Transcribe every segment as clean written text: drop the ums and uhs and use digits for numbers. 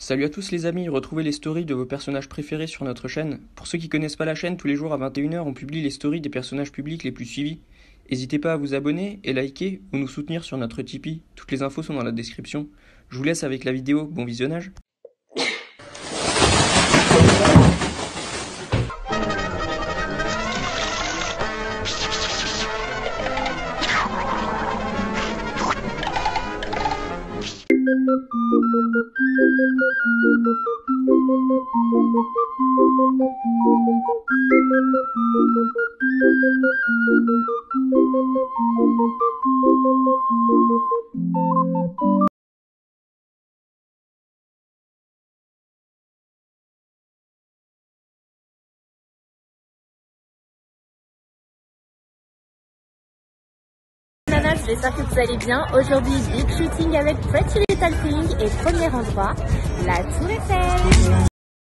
Salut à tous les amis, retrouvez les stories de vos personnages préférés sur notre chaîne. Pour ceux qui connaissent pas la chaîne, tous les jours à 21 h on publie les stories des personnages publics les plus suivis. N'hésitez pas à vous abonner et liker ou nous soutenir sur notre Tipeee, toutes les infos sont dans la description. Je vous laisse avec la vidéo, bon visionnage. J'espère que vous allez bien. Aujourd'hui, big shooting avec Pretty Little Thing et premier endroit, la Tour Eiffel.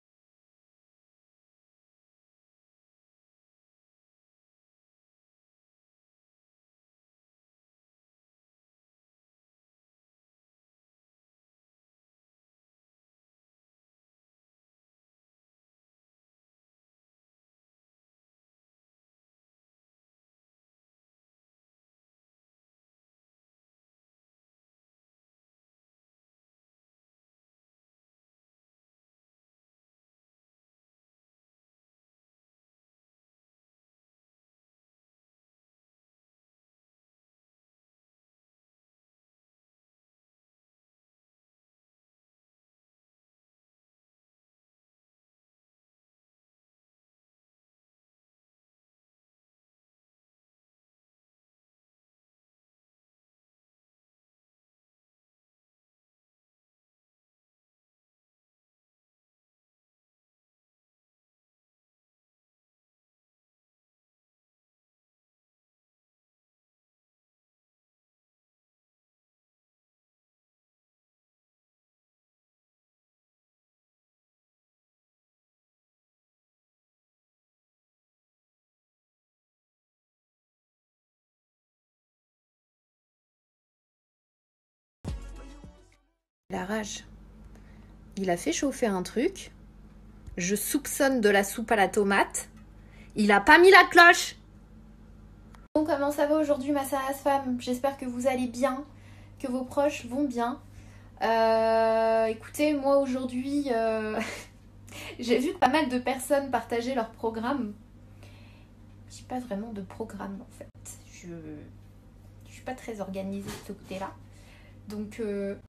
La rage. Il a fait chauffer un truc. Je soupçonne de la soupe à la tomate. Il a pas mis la cloche. Bon, comment ça va aujourd'hui, ma sage femme? J'espère que vous allez bien, que vos proches vont bien. Écoutez, moi aujourd'hui, j'ai vu que pas mal de personnes partageaient leur programme. J'ai pas vraiment de programme en fait. Je suis pas très organisée de ce côté-là. Donc,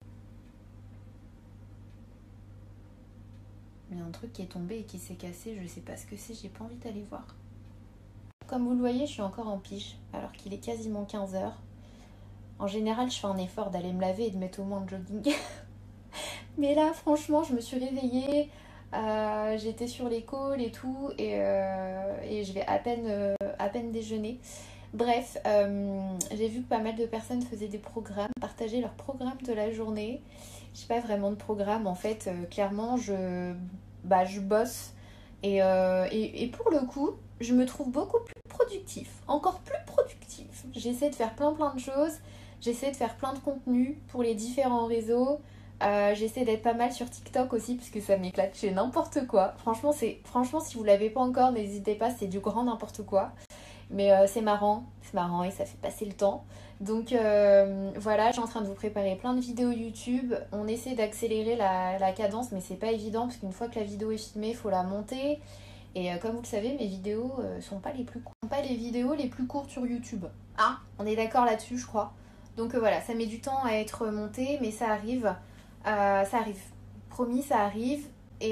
il y a un truc qui est tombé et qui s'est cassé, je sais pas ce que c'est, j'ai pas envie d'aller voir. Comme vous le voyez, je suis encore en pige, alors qu'il est quasiment 15 h. En général, je fais un effort d'aller me laver et de mettre au moins le jogging. Mais là, franchement, je me suis réveillée, j'étais sur les calls et tout, et je vais à peine déjeuner. Bref, j'ai vu que pas mal de personnes faisaient des programmes, partageaient leur programme de la journée. J'ai pas vraiment de programme en fait, clairement je bosse et pour le coup je me trouve beaucoup plus productif, encore plus productif. J'essaie de faire plein de choses, j'essaie de faire plein de contenus pour les différents réseaux, j'essaie d'être pas mal sur TikTok aussi parce que ça m'éclate, je fais n'importe quoi. Franchement si vous l'avez pas encore, n'hésitez pas, c'est du grand n'importe quoi. Mais c'est marrant et ça fait passer le temps. Donc voilà, je suis en train de vous préparer plein de vidéos YouTube. On essaie d'accélérer la cadence, mais c'est pas évident parce qu'une fois que la vidéo est filmée, il faut la monter. Et comme vous le savez, mes vidéos sont pas les plus courtes. Sont pas les vidéos les plus courtes sur YouTube. Ah, on est d'accord là-dessus, je crois. Donc voilà, ça met du temps à être monté, mais ça arrive. Ça arrive. Promis, ça arrive.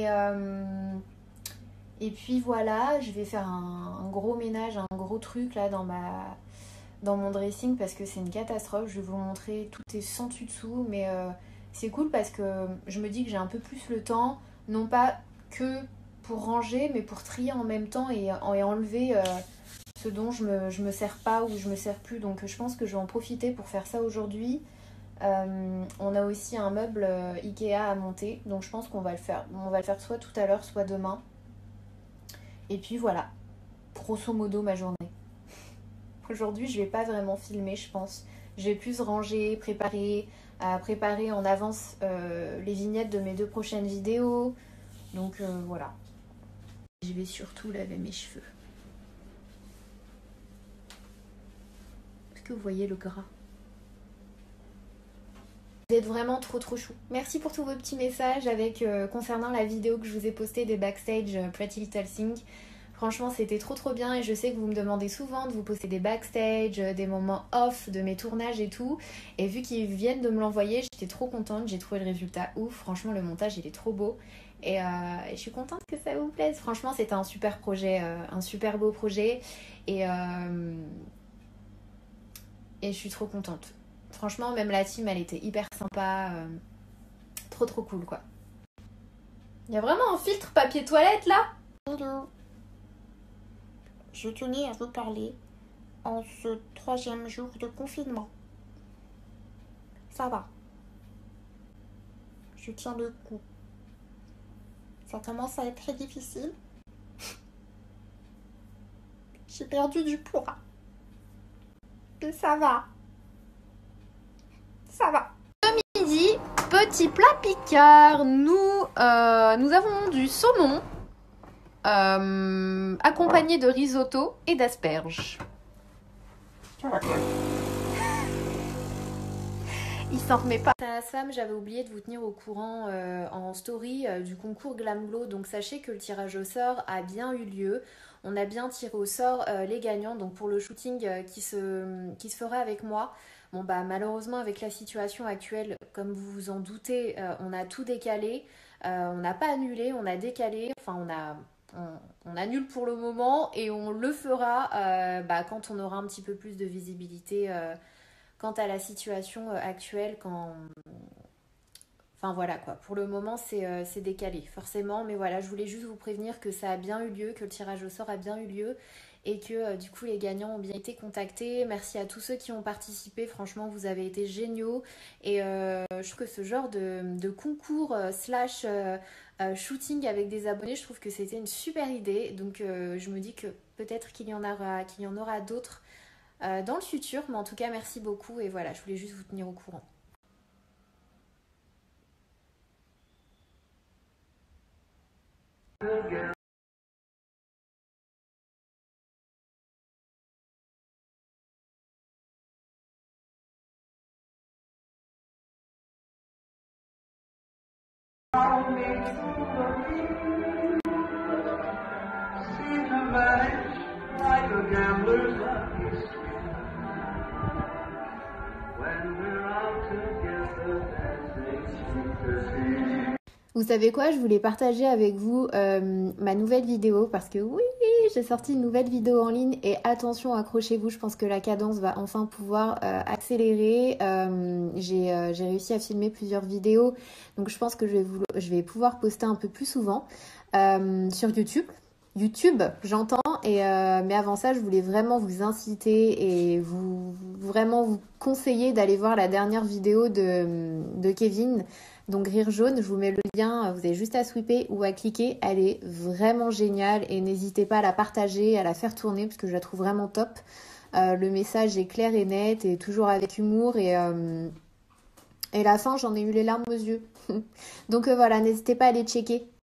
Et puis voilà, je vais faire un gros ménage, un gros truc là dans mon dressing parce que c'est une catastrophe. Je vais vous montrer, tout est sans dessus dessous, mais c'est cool parce que je me dis que j'ai un peu plus le temps, non pas que pour ranger, mais pour trier en même temps et enlever ce dont je me sers pas ou je me sers plus. Donc je pense que je vais en profiter pour faire ça aujourd'hui. On a aussi un meuble Ikea à monter, donc je pense qu'on va le faire. On va le faire soit tout à l'heure, soit demain. Et puis voilà, grosso modo ma journée. Aujourd'hui, je vais pas vraiment filmer, je pense. Je vais plus ranger, préparer, à préparer en avance les vignettes de mes 2 prochaines vidéos. Donc voilà. Je vais surtout laver mes cheveux. Est-ce que vous voyez le gras? Vous êtes vraiment trop chou. Merci pour tous vos petits messages avec concernant la vidéo que je vous ai postée des backstage Pretty Little Thing. Franchement, c'était trop bien et je sais que vous me demandez souvent de vous poster des backstage, des moments off de mes tournages et tout. Et vu qu'ils viennent de me l'envoyer, j'étais trop contente, j'ai trouvé le résultat ouf. Franchement, le montage, il est trop beau. Et je suis contente que ça vous plaise. Franchement, c'était un super projet, un super beau projet. Et je suis trop contente. Franchement, même la team, elle était hyper sympa. Trop cool, quoi. Il y a vraiment un filtre papier toilette, là? Hello. Je tenais à vous parler en ce 3e jour de confinement. Ça va. Je tiens le coup. Ça commence à être très difficile. J'ai perdu du poids. Mais ça va. Ça va. Midi, petit plat picard. Nous avons du saumon accompagné de risotto et d'asperges. Il s'en remet pas. Sam, j'avais oublié de vous tenir au courant en story du concours Glamglow. Donc sachez que le tirage au sort a bien eu lieu. On a bien tiré au sort les gagnants. Donc pour le shooting qui se fera avec moi. Bon bah malheureusement avec la situation actuelle, comme vous vous en doutez, on a tout décalé. On n'a pas annulé, on a décalé. Enfin on annule pour le moment et on le fera quand on aura un petit peu plus de visibilité quant à la situation actuelle. Enfin voilà quoi, pour le moment c'est décalé forcément, mais voilà, je voulais juste vous prévenir que ça a bien eu lieu, que le tirage au sort a bien eu lieu et que du coup les gagnants ont bien été contactés. Merci à tous ceux qui ont participé, franchement vous avez été géniaux et je trouve que ce genre de concours slash shooting avec des abonnés, je trouve que c'était une super idée, donc je me dis que peut-être qu'il y en aura d'autres dans le futur, mais en tout cas merci beaucoup et voilà, je voulais juste vous tenir au courant. Vous savez quoi, je voulais partager avec vous ma nouvelle vidéo parce que oui, j'ai sorti une nouvelle vidéo en ligne et attention, accrochez-vous, je pense que la cadence va enfin pouvoir accélérer. J'ai réussi à filmer plusieurs vidéos, donc je pense que je vais pouvoir poster un peu plus souvent sur YouTube, j'entends, mais avant ça, je voulais vraiment vous inciter et vraiment vous conseiller d'aller voir la dernière vidéo de Kevin. Donc Rire Jaune, je vous mets le lien, vous avez juste à swiper ou à cliquer, elle est vraiment géniale et n'hésitez pas à la partager, à la faire tourner parce que je la trouve vraiment top. Le message est clair et net et toujours avec humour et la fin, j'en ai eu les larmes aux yeux. Donc voilà, n'hésitez pas à aller checker.